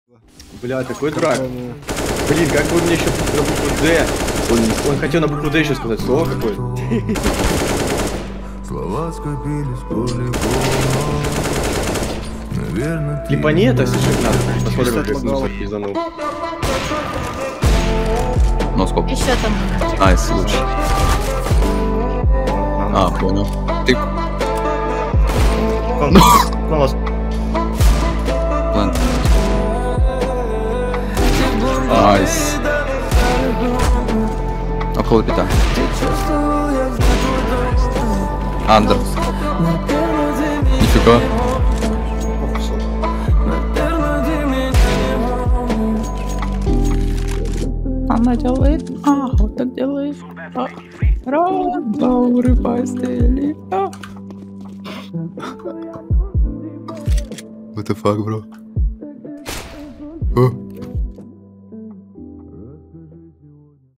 Бля, такой дурак. Блин, как вы мне еще на букву Д? Он хотел на букву Д еще сказать слово какое-то. Клипани это, если что, надо. Посмотрим, как я пизданул. Ну сколько? Еще там. Найс, лучше. А, понял. Ты... Плент. Найс. Около пита. Андер. Нифига. Она делает, вот так делает. Радауры постели. What the fuck, bro?